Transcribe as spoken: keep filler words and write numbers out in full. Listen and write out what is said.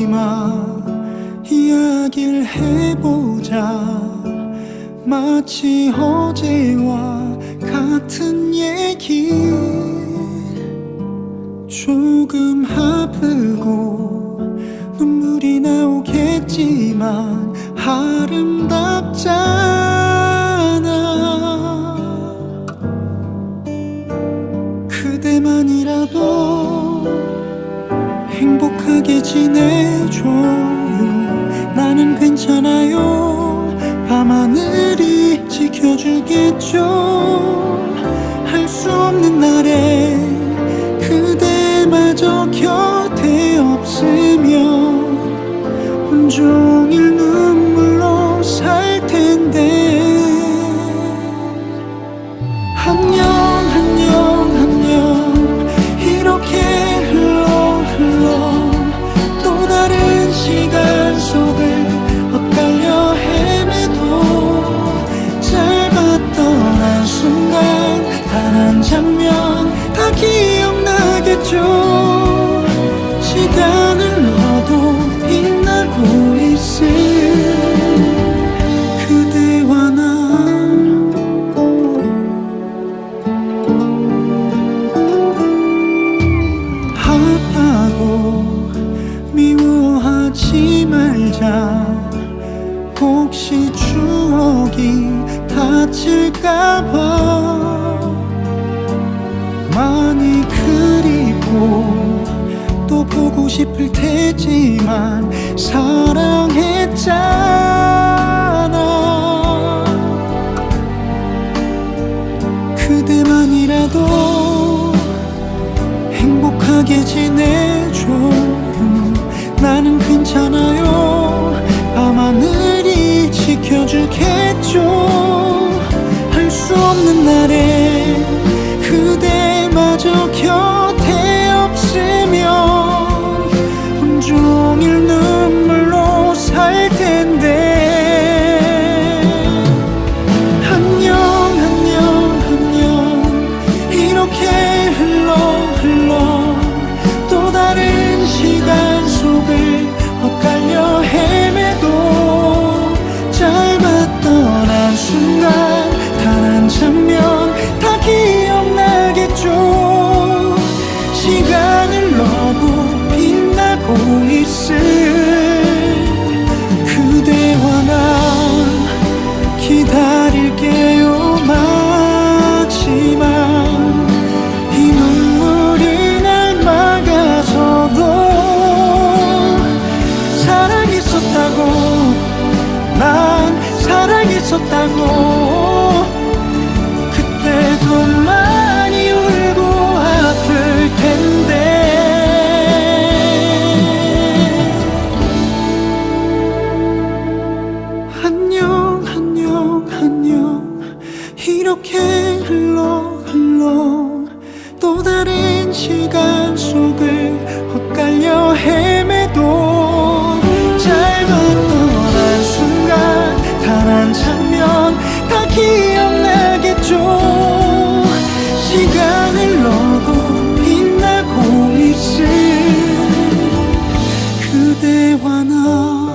마, 이야기를 해보자. 마치 어제와 같은 얘기. 조금 아프고 눈물이 나오겠지만 아름답잖아. 그대만이라도 행복하게 지내줘요. 나는 괜찮아요. 밤하늘이 지켜주겠죠. 할 수 없는 날에 그대마저 곁에 없으면 온종일 눈물로 살 텐데. 안녕 안녕 안녕 이렇게 흘러 흘러 또 다른 시간 속을 엇갈려 헤매도 짧았던 한순간 단 한 장면 다 기억나겠죠. 시간을 넣어도 빛나고 있을 그대와 나. 아파도 미워하지 말자. 혹시 추억이 다칠까봐. 많이 그리고 또 보고 싶을 테지만 사랑했잖아. 그대만이라도 행복하게 지내줘요. 나는 괜찮아요. 밤하늘이 지켜주겠죠. 할 수 없는 날에 그대마저 곁에 없으면 온종일 눈물로 살 텐데. 안녕 안녕 안녕 이렇게 흘러 흘러 또 다른 시간 속을 엇갈려 헤매도 짧았던 한순간 단 한 장면 다 기억나겠죠. 시간을 넣고 빛나고 있을 그대와 나. 기다릴게요 마지막. 이 눈물이 날 막아서도 사랑했었다고. 난 사랑했었다고. 그때도 많이 울고 아플 텐데. 안녕 안녕 안녕 이렇게 흘러 흘러 또 다른 시간 속을 엇갈려 헤매도 짧았던 한순간 단 한 장면 다 기억나겠죠. 시간을 넣고 빛나고 있을 그대와 나.